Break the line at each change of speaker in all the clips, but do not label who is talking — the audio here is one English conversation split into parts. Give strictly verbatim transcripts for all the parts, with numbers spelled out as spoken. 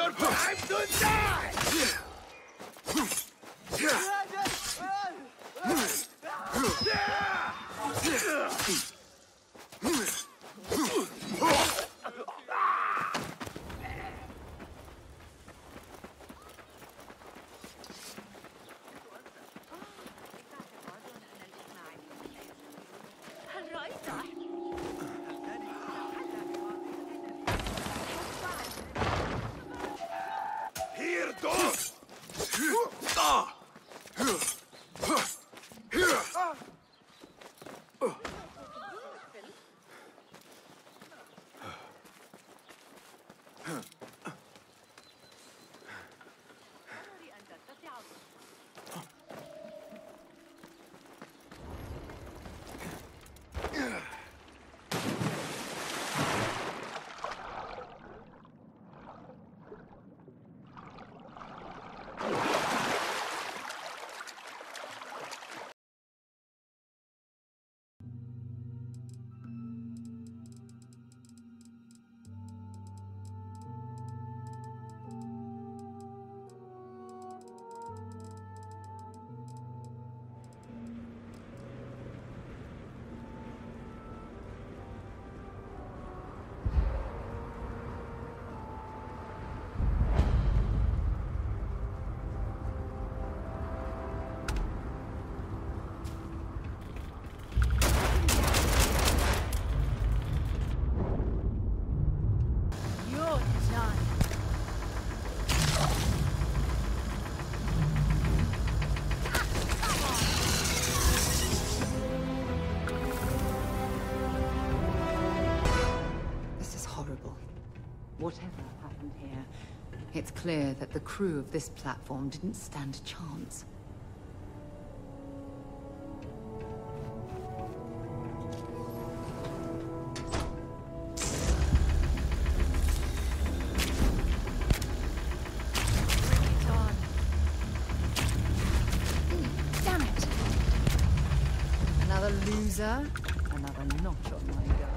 your time to die! Here goes! Ah!
Whatever happened here, it's clear that the crew of this platform didn't stand a chance. Damn it! Another loser, another notch on my gun.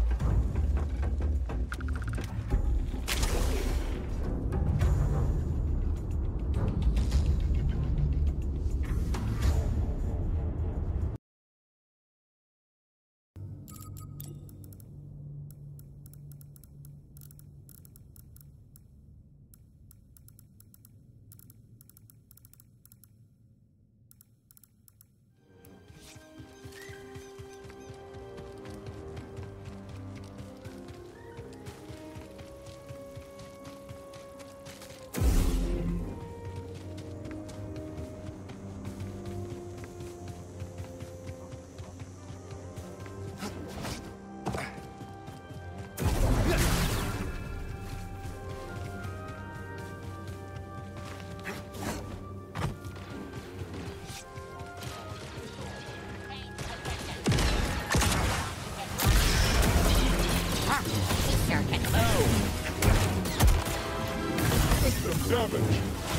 Damage!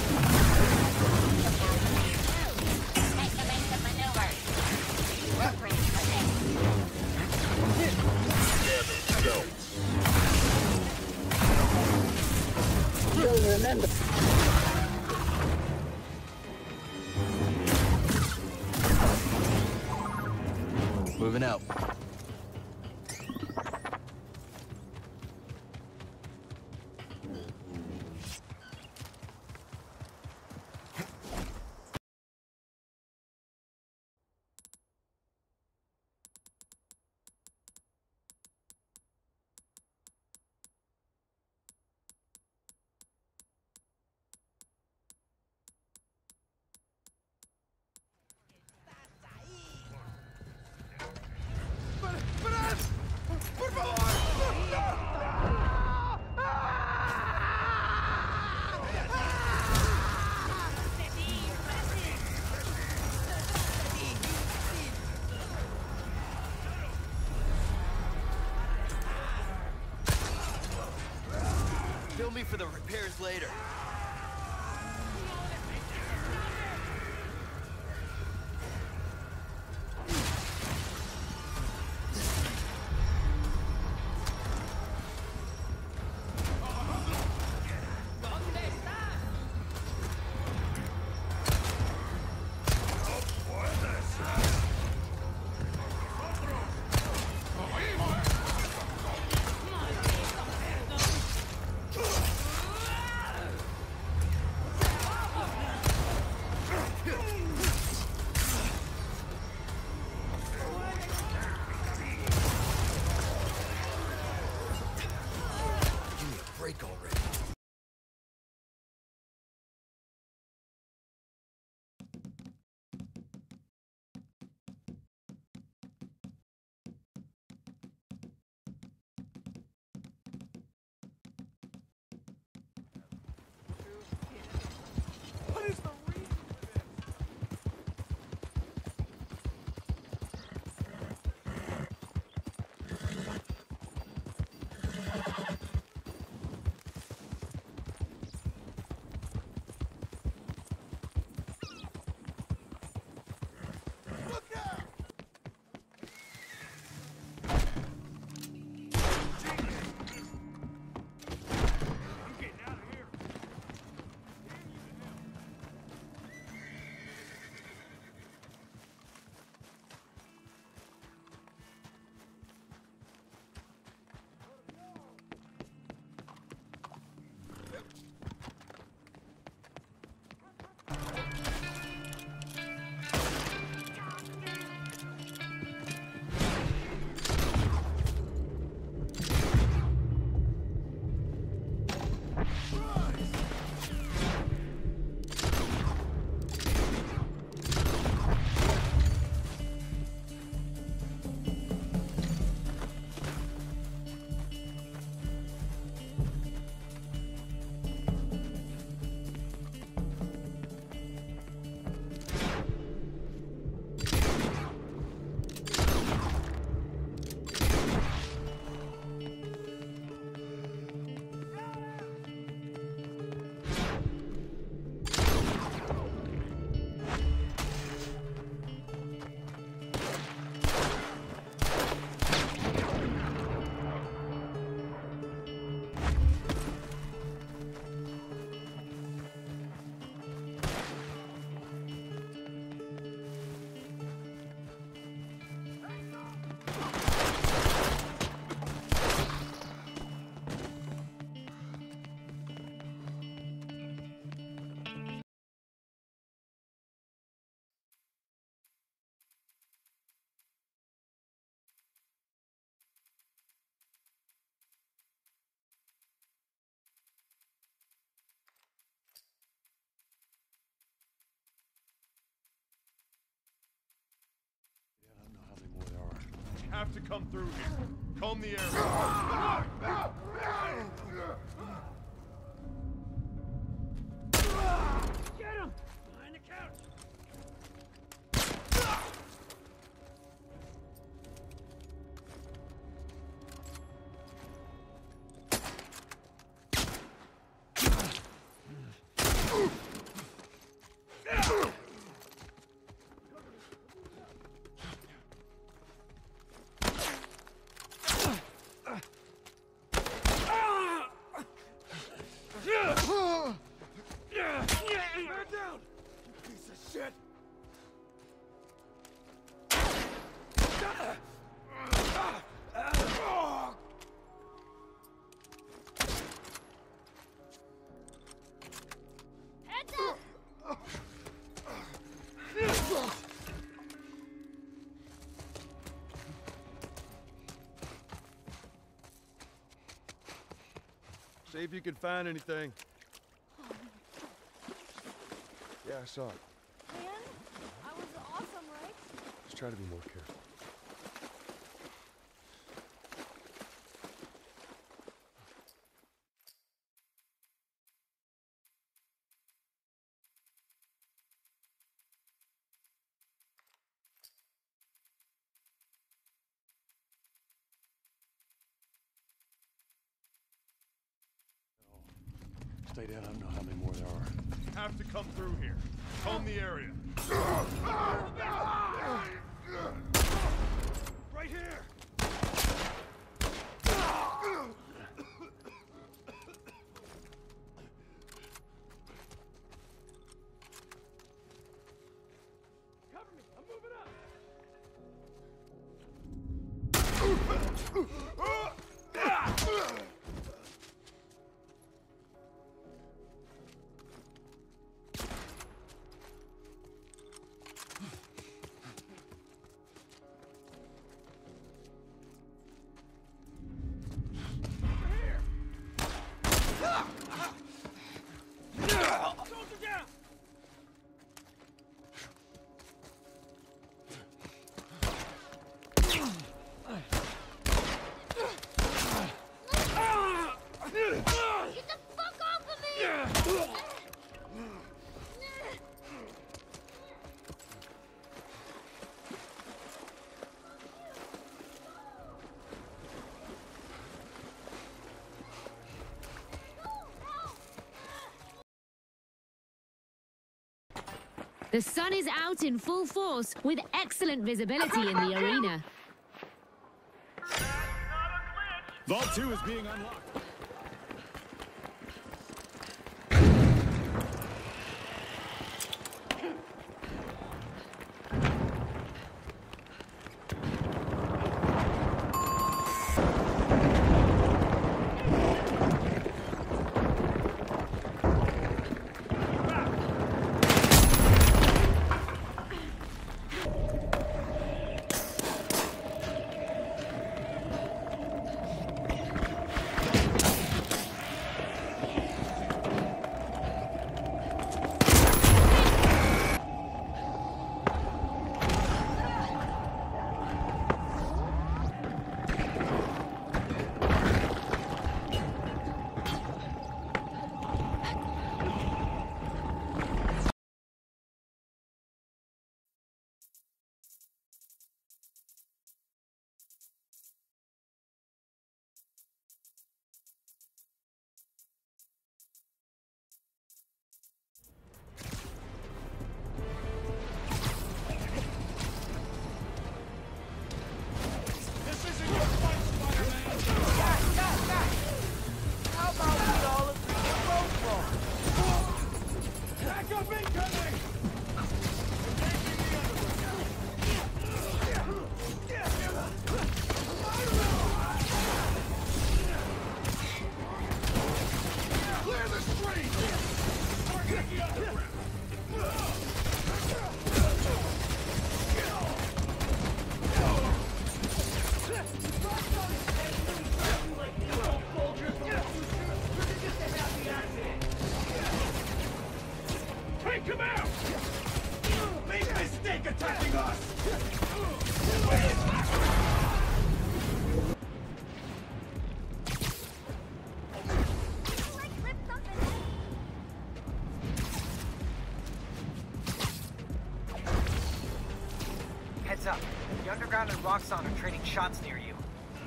You'll remember.
Moving out. Bill me for the repairs later.
come through here. Comb the area.
Get him! Behind the couch! Man down! You piece of shit!
Heads up!
See if you can find anything. Yeah, I saw it.
Man, I was awesome, right?
Just try to be more careful.
Stay down. I don't know how many more there are.
Have to come through here. Comb the area. Right here.
Cover me! I'm moving up! Soldier down!
Get the fuck off of me!
The sun is out in full force with excellent visibility in the arena.
Vault two is being unlocked.
Attacking us!
The Underground and Roxxon are trading shots near you.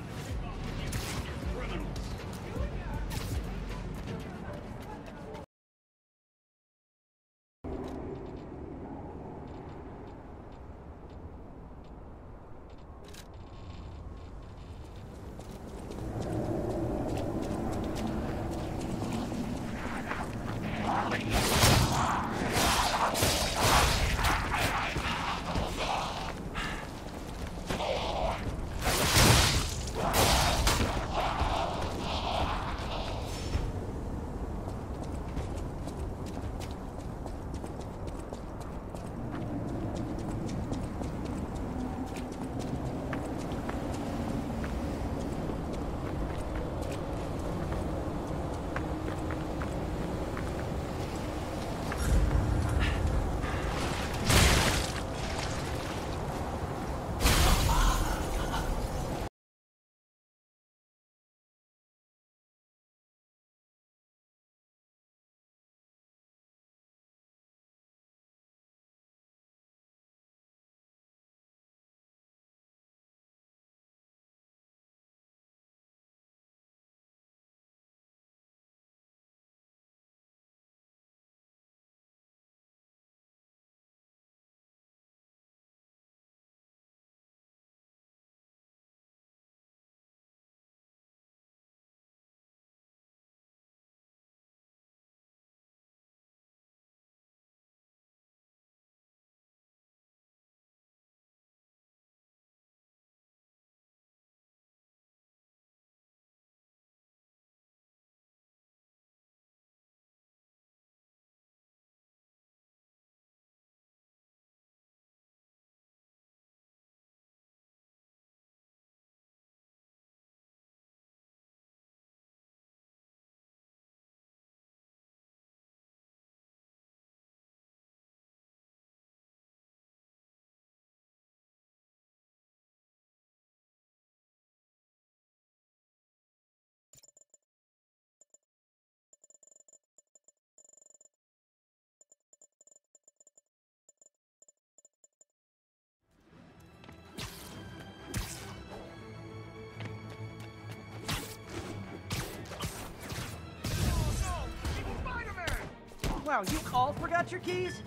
Wow, you all forgot your keys?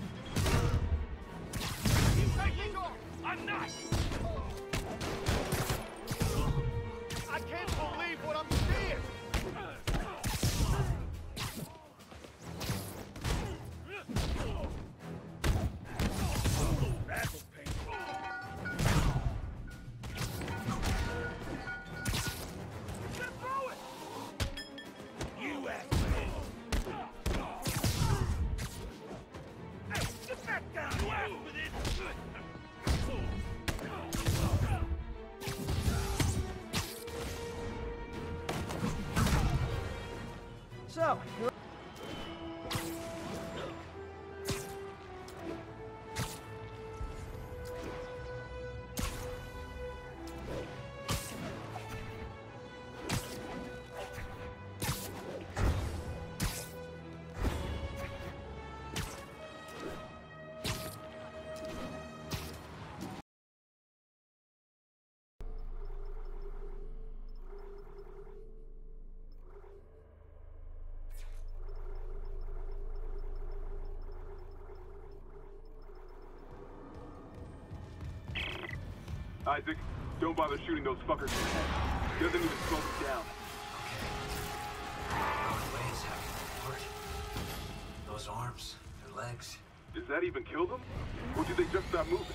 I'm not! I can't believe what I'm seeing! That was painful. Get through it! You act. Hey, get back down! You act with it!
So, you're...
Isaac, don't bother shooting those fuckers. Doesn't even slow them down.
Those ways have support. Those arms, their legs.
Does that even kill them? Or did they just stop moving?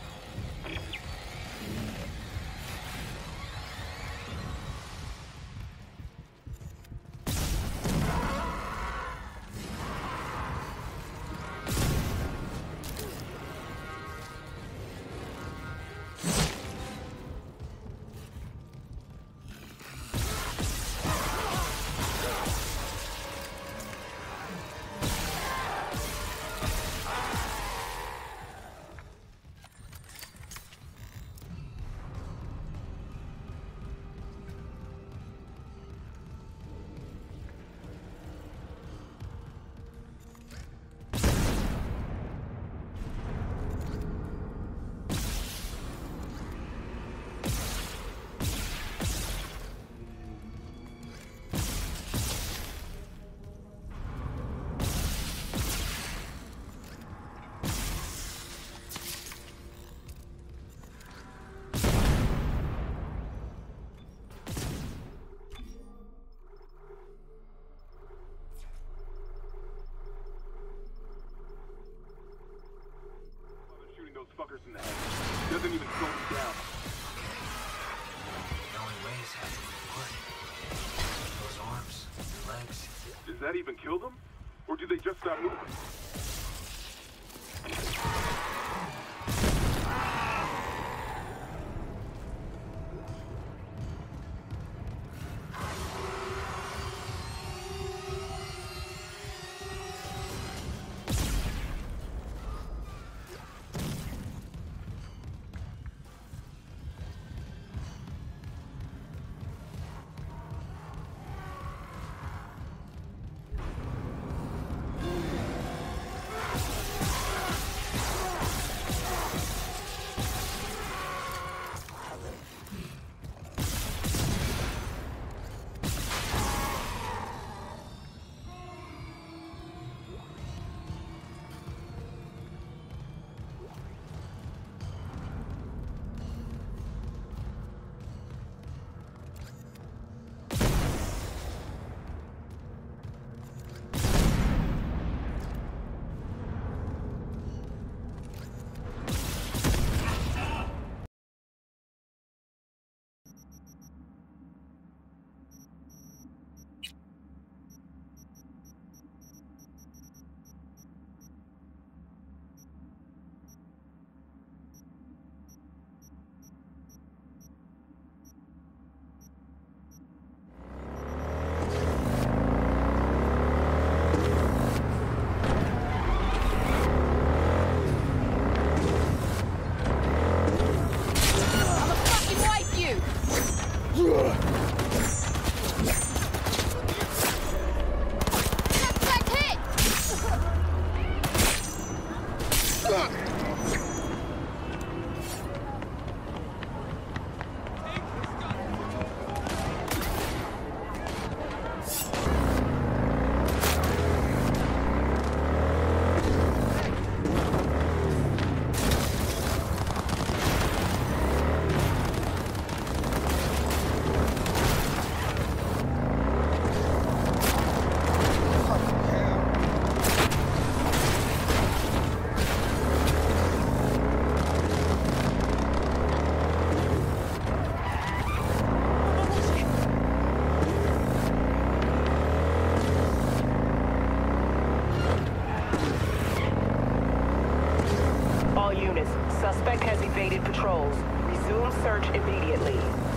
in the head. Doesn't even slow me down.
The only way is have to report. Those arms, legs.
Does that even kill them? Or do they just stop moving?
Suspect has evaded patrols. Resume search immediately.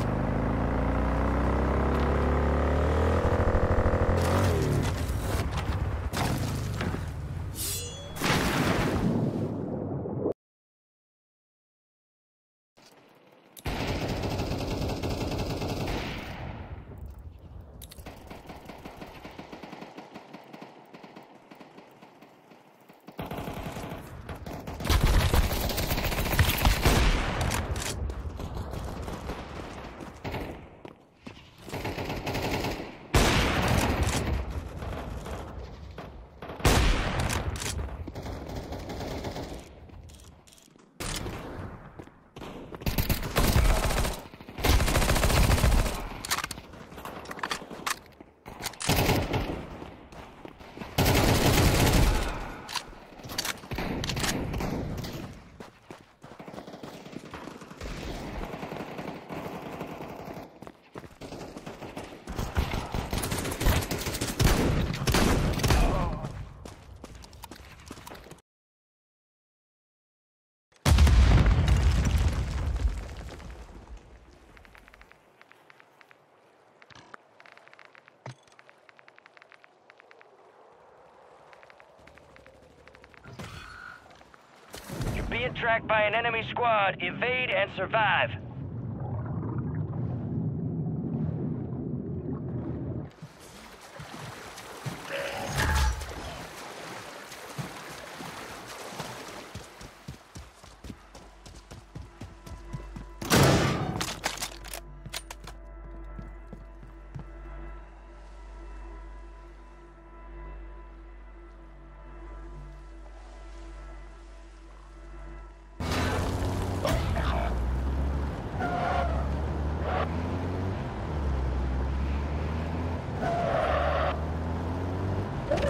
Being tracked by an enemy squad. Evade and survive.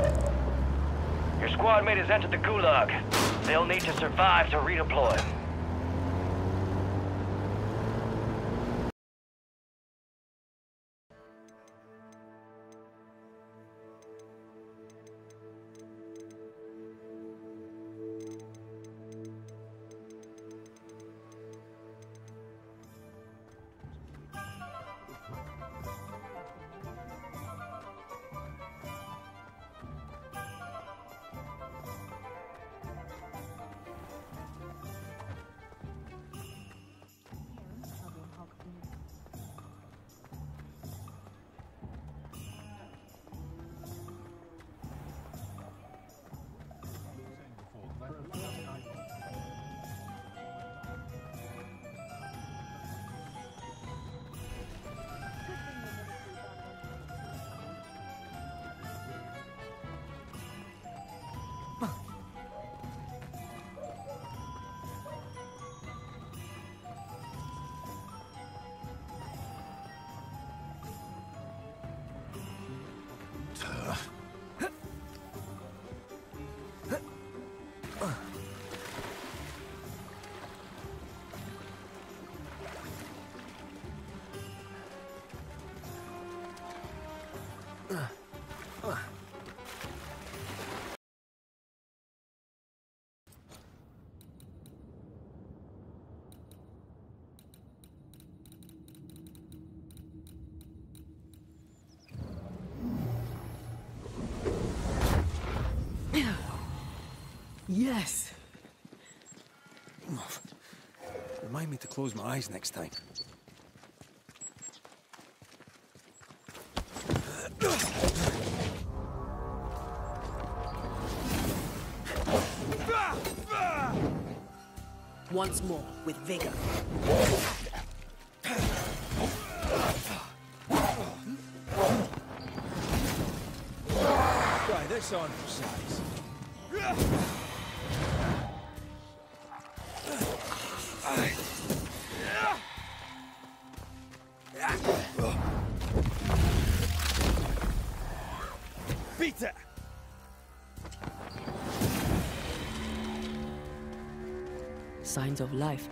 Squad mate has entered the Gulag. They'll need to survive to redeploy.
Yes.
Remind me to close my eyes next time.
Once more, with vigor.
Try this on for size. Beat it!
Signs of life.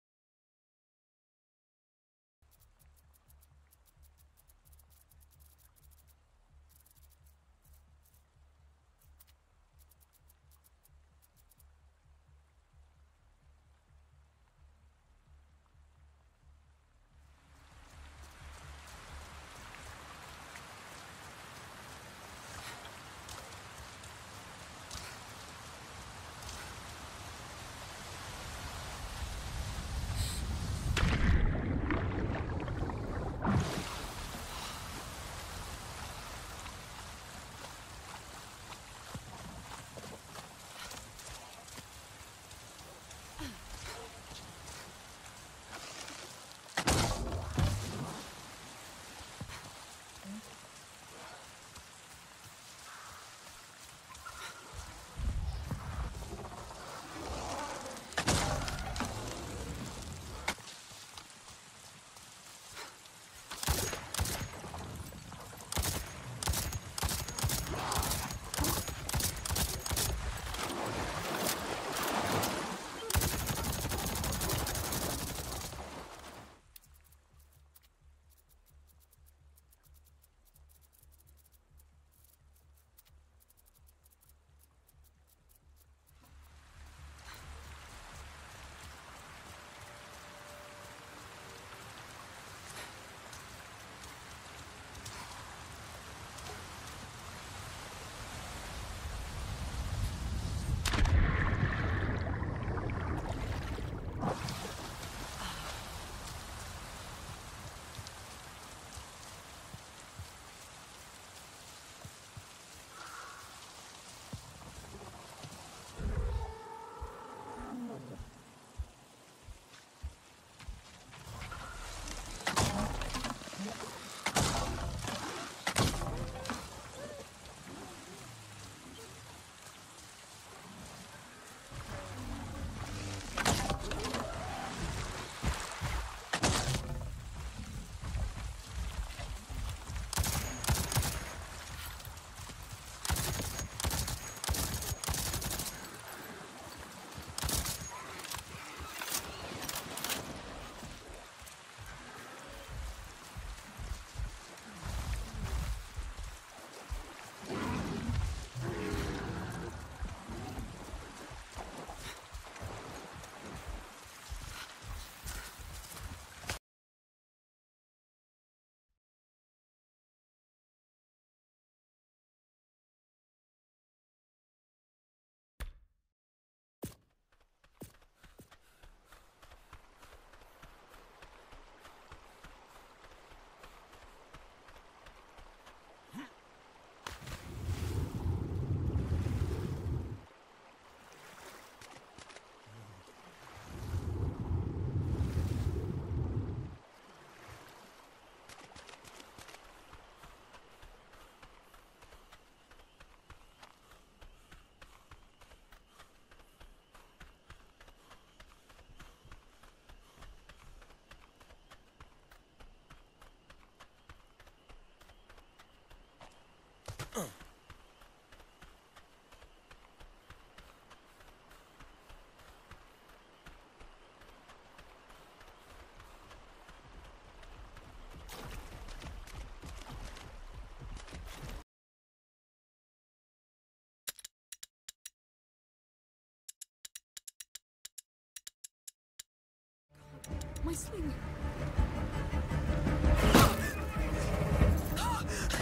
My sling.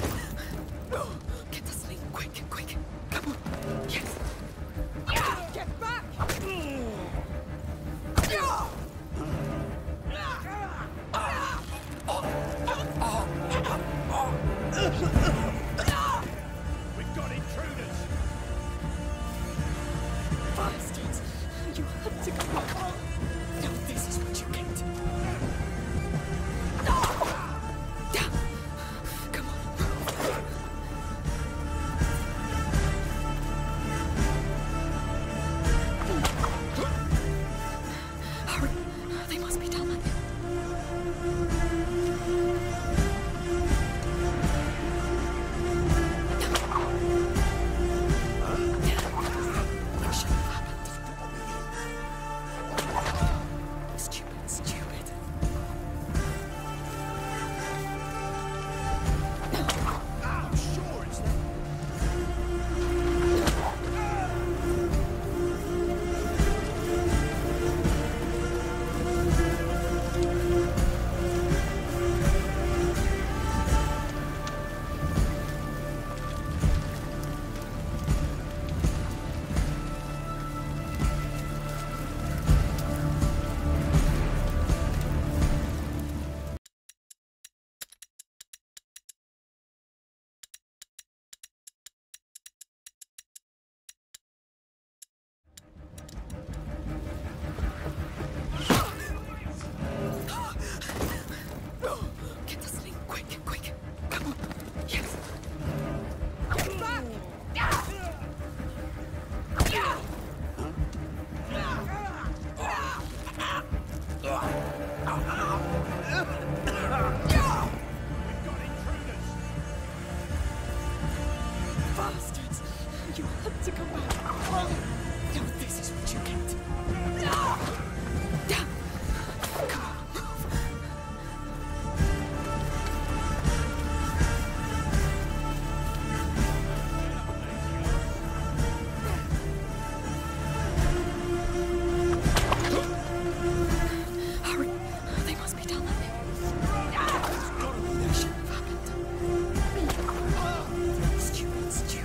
Get the sling, quick, quick. Come on. Yes. Get Bastards! You had to come back. Now this is what you get. Come on. Hurry. They must be down there. Bastards! You had to come back. Now this is what you get. Come on, move. Hurry! They must be down there. That shouldn't have happened. Stupid, stupid.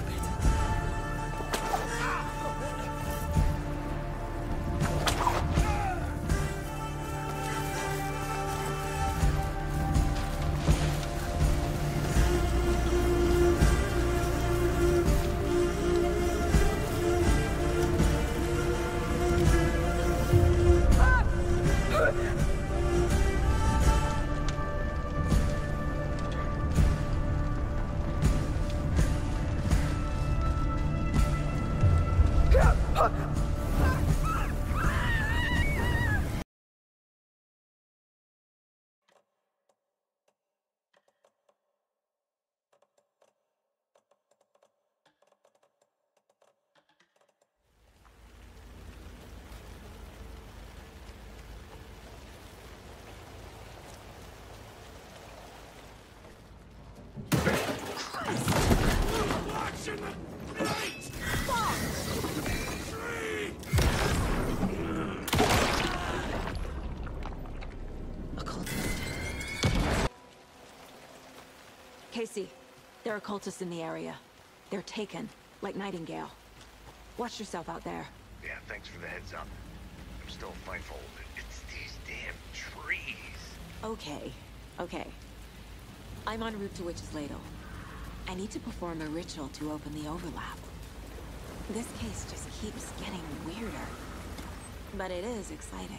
Casey, there are cultists in the area. They're taken, like Nightingale. Watch yourself out there.
Yeah, thanks for the heads up. I'm still fightful. It's these damn trees.
Okay, okay. I'm en route to Witch's Ladle. I need to perform a ritual to open the overlap. This case just keeps getting weirder. But it is exciting.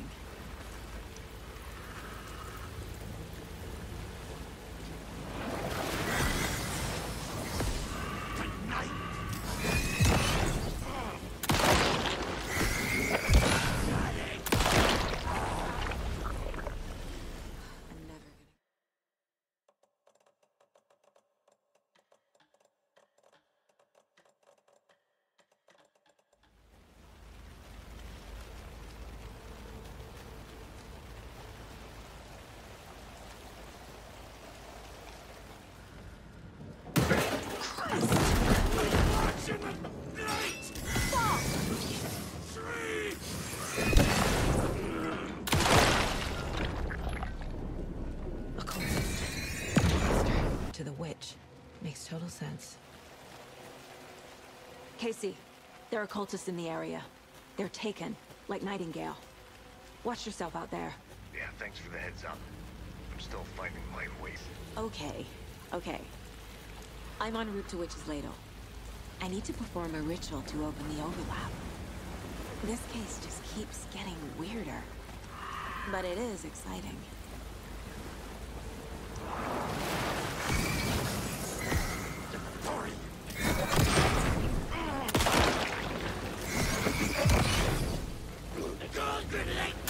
To the witch. Makes total sense. Casey, there are cultists in the area. They're taken, like Nightingale. Watch yourself out there.
Yeah, thanks for the heads up. I'm still finding my ways.
Okay, okay. I'm en route to Witch's Ladle. I need to perform a ritual to open the overlap. This case just keeps getting weirder. But it is exciting.
The girl's grenade!